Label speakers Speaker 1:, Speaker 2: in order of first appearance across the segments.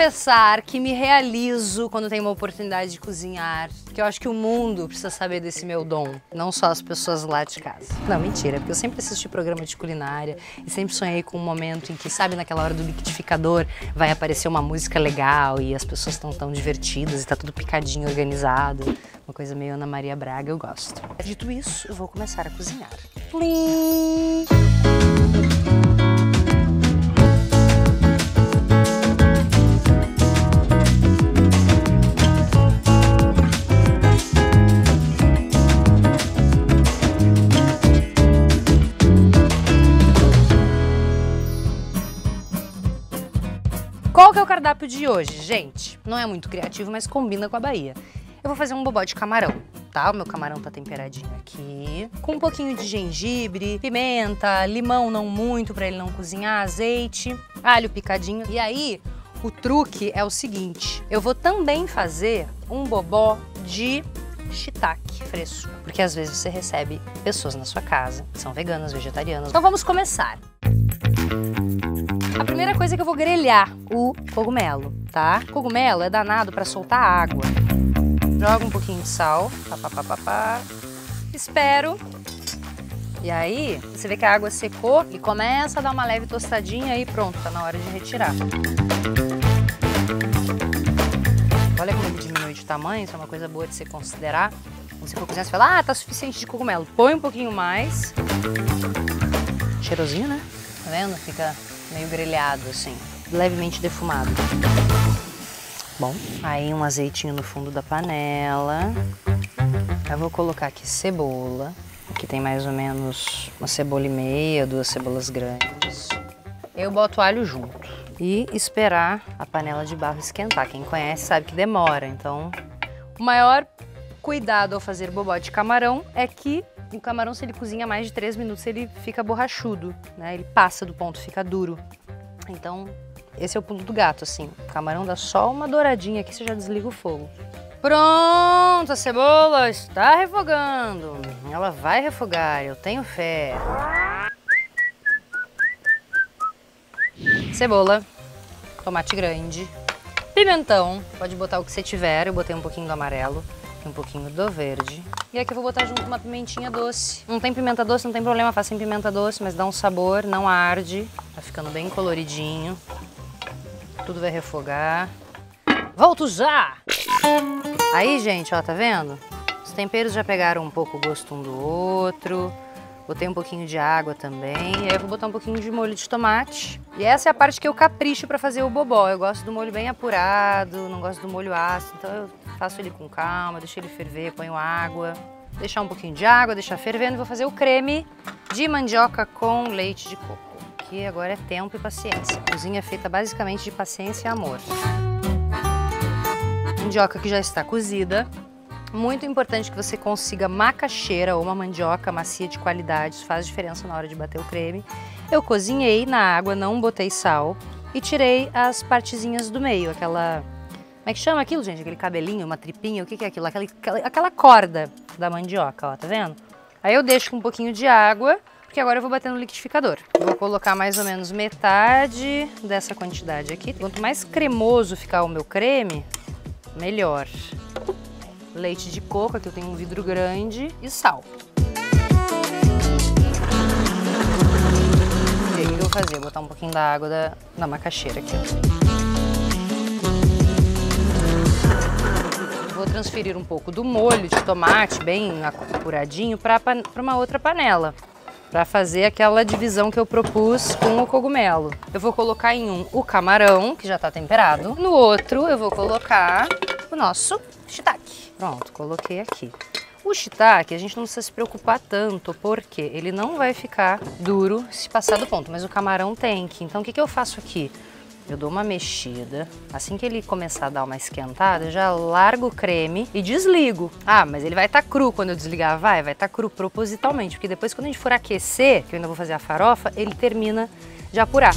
Speaker 1: confessar que me realizo quando tenho uma oportunidade de cozinhar, que eu acho que o mundo precisa saber desse meu dom, não só as pessoas lá de casa. Não, mentira, porque eu sempre assisti programa de culinária e sempre sonhei com um momento em que, sabe, naquela hora do liquidificador vai aparecer uma música legal e as pessoas estão tão divertidas e tá tudo picadinho, organizado. Uma coisa meio Ana Maria Braga, eu gosto. Dito isso, eu vou começar a cozinhar. Plim! Qual que é o cardápio de hoje, gente? Não é muito criativo, mas combina com a Bahia. Eu vou fazer um bobó de camarão, tá? O meu camarão tá temperadinho aqui, com um pouquinho de gengibre, pimenta, limão não muito pra ele não cozinhar, azeite, alho picadinho. E aí, o truque é o seguinte, eu vou também fazer um bobó de shiitake fresco, porque às vezes você recebe pessoas na sua casa que são veganas, vegetarianas. Então vamos começar. A primeira coisa é que eu vou grelhar o cogumelo, tá? O cogumelo é danado pra soltar água. Joga um pouquinho de sal, espero. E aí, você vê que a água secou e começa a dar uma leve tostadinha e pronto, tá na hora de retirar. Olha como ele diminui de tamanho, isso é uma coisa boa de você considerar. Quando você for cozinhar, você fala, ah, tá suficiente de cogumelo. Põe um pouquinho mais. Cheirosinho, né? Tá vendo? Fica meio grelhado assim, levemente defumado. Bom, aí um azeitinho no fundo da panela. Eu vou colocar aqui cebola. Aqui tem mais ou menos uma cebola e meia, 2 cebolas grandes. Eu boto alho junto e esperar a panela de barro esquentar. Quem conhece sabe que demora, então o maior cuidado ao fazer bobó de camarão é que o camarão, se ele cozinha mais de 3 minutos, ele fica borrachudo, né? Ele passa do ponto, fica duro. Então, esse é o pulo do gato, assim. O camarão dá só uma douradinha aqui, você já desliga o fogo. Pronto, a cebola está refogando. Ela vai refogar, eu tenho fé. Cebola, tomate grande, pimentão, pode botar o que você tiver. Eu botei um pouquinho do amarelo, um pouquinho do verde. E aqui eu vou botar junto uma pimentinha doce. Não tem pimenta doce, não tem problema, faça em pimenta doce, mas dá um sabor, não arde. Tá ficando bem coloridinho. Tudo vai refogar. Volto já! Aí, gente, ó, tá vendo? Os temperos já pegaram um pouco o gosto um do outro. Botei um pouquinho de água também. E aí eu vou botar um pouquinho de molho de tomate. E essa é a parte que eu capricho pra fazer o bobó. Eu gosto do molho bem apurado, não gosto do molho ácido. Então eu faço ele com calma, deixo ele ferver, ponho água. Deixar um pouquinho de água, deixar fervendo. Vou fazer o creme de mandioca com leite de coco. Que agora é tempo e paciência. Cozinha feita basicamente de paciência e amor. Mandioca que já está cozida. Muito importante que você consiga macaxeira ou uma mandioca macia de qualidade, isso faz diferença na hora de bater o creme. Eu cozinhei na água, não botei sal e tirei as partezinhas do meio, aquela... Como é que chama aquilo, gente? Aquele cabelinho, uma tripinha, o que é aquilo? Aquela corda da mandioca, ó, tá vendo? Aí eu deixo com um pouquinho de água, porque agora eu vou bater no liquidificador. Eu vou colocar mais ou menos metade dessa quantidade aqui. Quanto mais cremoso ficar o meu creme, melhor. Leite de coco, aqui eu tenho um vidro grande, e sal. E aí o que eu vou fazer? Vou botar um pouquinho da água da macaxeira aqui, ó. Vou transferir um pouco do molho de tomate, bem apuradinho, para uma outra panela, para fazer aquela divisão que eu propus com o cogumelo. Eu vou colocar em um o camarão, que já está temperado. No outro eu vou colocar o nosso shiitake. Pronto, coloquei aqui. O shiitake a gente não precisa se preocupar tanto, porque ele não vai ficar duro se passar do ponto, mas o camarão tem que. Então o que eu faço aqui? Eu dou uma mexida, assim que ele começar a dar uma esquentada, eu já largo o creme e desligo. Ah, mas ele vai estar cru quando eu desligar? Vai estar cru propositalmente, porque depois quando a gente for aquecer, que eu ainda vou fazer a farofa, ele termina de apurar.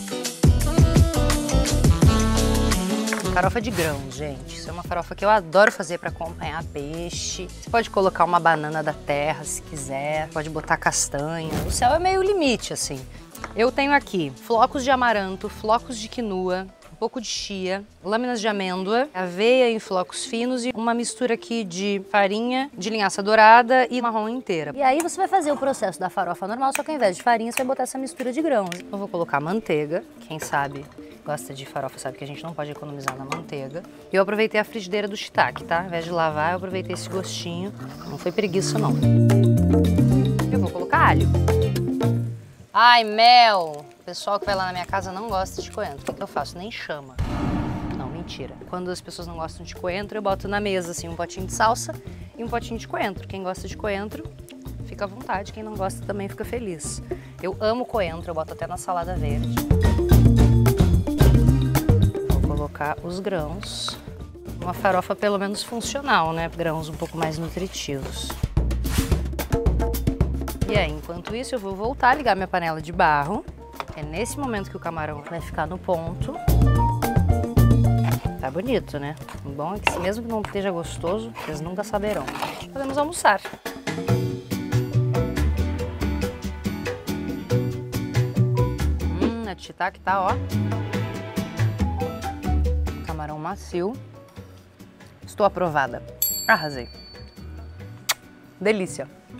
Speaker 1: Farofa de grãos, gente. Isso é uma farofa que eu adoro fazer para acompanhar peixe. Você pode colocar uma banana da terra se quiser, pode botar castanha. O céu é meio limite, assim. Eu tenho aqui flocos de amaranto, flocos de quinua, um pouco de chia, lâminas de amêndoa, aveia em flocos finos e uma mistura aqui de farinha, de linhaça dourada e marrom inteira. E aí você vai fazer o processo da farofa normal, só que ao invés de farinha você vai botar essa mistura de grãos. Eu vou colocar manteiga, quem sabe gosta de farofa sabe que a gente não pode economizar na manteiga. Eu aproveitei a frigideira do shiitake, tá? Ao invés de lavar, eu aproveitei esse gostinho. Não foi preguiça, não. Eu vou colocar alho. Ai, mel! O pessoal que vai lá na minha casa não gosta de coentro. O que eu faço? Nem chama. Não, mentira. Quando as pessoas não gostam de coentro, eu boto na mesa, assim, um potinho de salsa e um potinho de coentro. Quem gosta de coentro, fica à vontade. Quem não gosta também fica feliz. Eu amo coentro, eu boto até na salada verde. Colocar os grãos, uma farofa pelo menos funcional, né? Grãos um pouco mais nutritivos. E aí, enquanto isso, eu vou voltar a ligar minha panela de barro. É nesse momento que o camarão vai ficar no ponto. Tá bonito, né? O bom é que mesmo que não esteja gostoso, vocês nunca saberão. Podemos almoçar. A shiitake tá, ó. Camarão macio. Estou aprovada. Arrasei. Delícia.